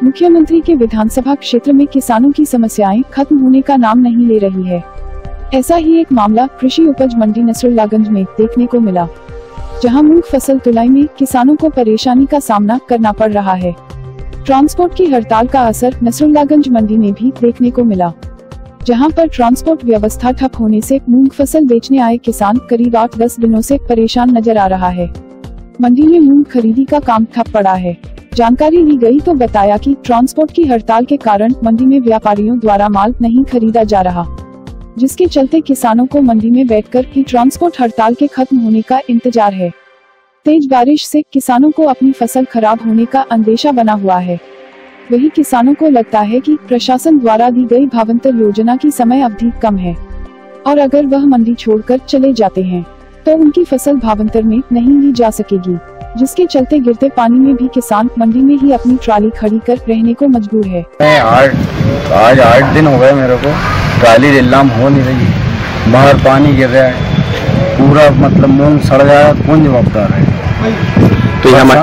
मुख्यमंत्री के विधानसभा क्षेत्र में किसानों की समस्याएं खत्म होने का नाम नहीं ले रही है। ऐसा ही एक मामला कृषि उपज मंडी नसरुल्लागंज में देखने को मिला, जहां मूंग फसल तुलाई में किसानों को परेशानी का सामना करना पड़ रहा है। ट्रांसपोर्ट की हड़ताल का असर नसरुल्लागंज मंडी में भी देखने को मिला, जहां पर ट्रांसपोर्ट व्यवस्था ठप होने से मूंग फसल बेचने आए किसान करीब 8-10 दिनों से परेशान नजर आ रहा है। मंडी में मूंग खरीदी का काम ठप पड़ा है। जानकारी ली गई तो बताया कि ट्रांसपोर्ट की हड़ताल के कारण मंडी में व्यापारियों द्वारा माल नहीं खरीदा जा रहा, जिसके चलते किसानों को मंडी में बैठकर ही ट्रांसपोर्ट हड़ताल के खत्म होने का इंतजार है। तेज बारिश से किसानों को अपनी फसल खराब होने का अंदेशा बना हुआ है। वही किसानों को लगता है कि प्रशासन द्वारा दी गई भावांतर योजना की समय अवधि कम है और अगर वह मंडी छोड़कर चले जाते हैं तो उनकी फसल भावांतर में नहीं ली जा सकेगी, जिसके चलते गिरते पानी में भी किसान मंडी में ही अपनी ट्राली खड़ी कर रहने को मजबूर है। आज 8 दिन हो गए मेरे को, ट्राली नीलाम हो नहीं रही, बाहर पानी गिर रहा है, पूरा मतलब मूंग सड़ गया, कौन जवाबदार है। तो यहाँ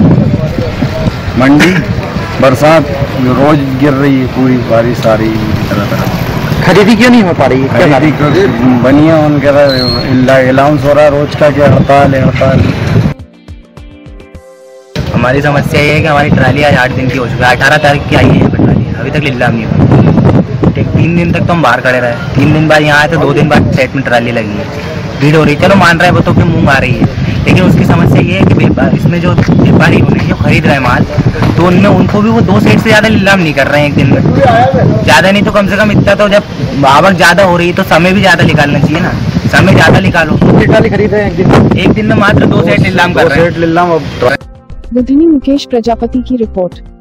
मंडी बरसात रोज गिर रही है, पूरी बारिश आ रही है, तरह खरीदी क्यों नहीं हो पा रही है? बनिया उनके अलाउंस हो रहा है रोज का, क्या हड़ताल है हड़ताल। हमारी समस्या ये है कि हमारी ट्राली आज 8 दिन की हो चुकी है। 18 तारीख की आई है ट्राली, अभी तक नीलाम नहीं हुई। 3 दिन तक तो हम बाहर खड़े रहे, 3 दिन बाद यहाँ आए तो 2 दिन बाद सेट में ट्राली लगी है, भीड़ हो रही है। चलो मान रहे हैं वो तो कि मूंग आ रही है, लेकिन उसकी समस्या ये है कि इसमें जो व्यापारी होने जो खरीद रहे हैं माल, तो उनमें उनको भी वो 2 सेट से ज्यादा नीलाम नहीं कर रहे हैं एक दिन में। ज्यादा नहीं तो कम से कम इतना तो, जब आवक ज्यादा हो रही है तो समय भी ज्यादा निकालना चाहिए ना, समय ज्यादा निकालो। ट्राली खरीद रहे हैं एक दिन में मात्र 2 सेट नीलाम कर रहे हैं। बुधनी मुकेश प्रजापति की रिपोर्ट।